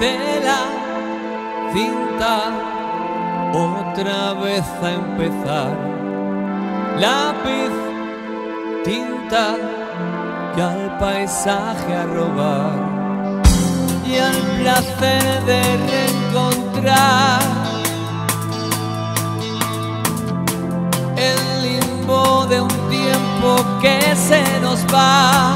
tela, cinta, otra vez a empezar. Lápiz, tinta y al paisaje a robar, y al placer de reencontrar el limbo de un tiempo que se nos va.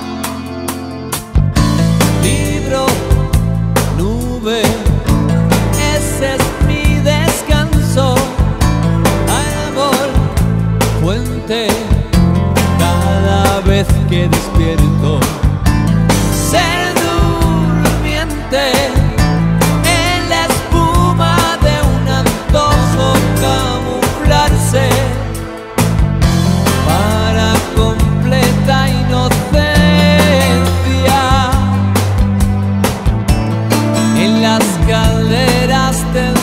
Libro, nube, ese es mi descanso. Árbol, fuente, cada vez que despierto. Ser durmiente en la espuma de un antojo, camuflarse para completa inocencia. En las calderas del